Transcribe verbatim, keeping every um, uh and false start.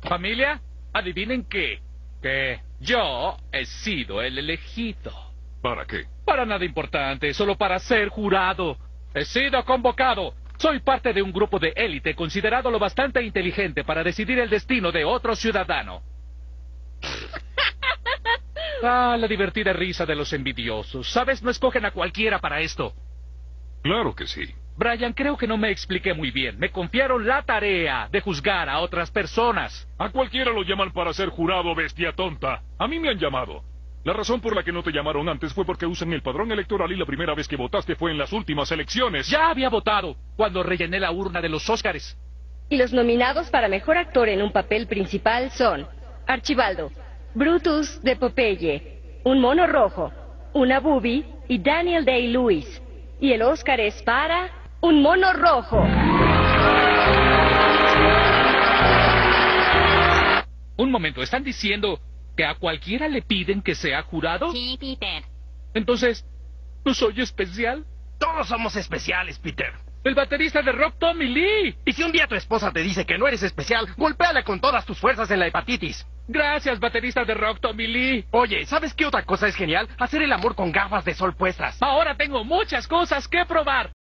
Familia, adivinen qué. Que yo he sido el elegido. ¿Para qué? Para nada importante, solo para ser jurado. He sido convocado. Soy parte de un grupo de élite considerado lo bastante inteligente para decidir el destino de otro ciudadano. Ah, la divertida risa de los envidiosos. ¿Sabes? No escogen a cualquiera para esto. Claro que sí. Brian, creo que no me expliqué muy bien. Me confiaron la tarea de juzgar a otras personas. A cualquiera lo llaman para ser jurado, bestia tonta. A mí me han llamado. La razón por la que no te llamaron antes fue porque usan el padrón electoral y la primera vez que votaste fue en las últimas elecciones. Ya había votado cuando rellené la urna de los Óscares. Y los nominados para mejor actor en un papel principal son Archibaldo, Brutus de Popeye, Un Mono Rojo, Una Boobie y Daniel Day-Lewis. Y el Óscar es para Un Mono Rojo. Un momento, ¿están diciendo que a cualquiera le piden que sea jurado? Sí, Peter. Entonces, ¿no soy especial? Todos somos especiales, Peter. El baterista de rock, Tommy Lee. Y si un día tu esposa te dice que no eres especial, golpéala con todas tus fuerzas en la hepatitis. Gracias, baterista de rock, Tommy Lee. Oye, ¿sabes qué otra cosa es genial? Hacer el amor con gafas de sol puestas. Ahora tengo muchas cosas que probar.